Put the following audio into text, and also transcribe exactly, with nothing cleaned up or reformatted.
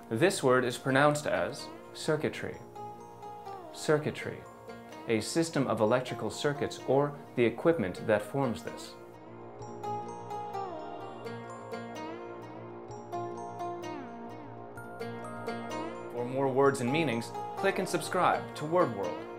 This word is pronounced as circuitry. Circuitry, a system of electrical circuits or the equipment that forms this. For more words and meanings, click and subscribe to Word World.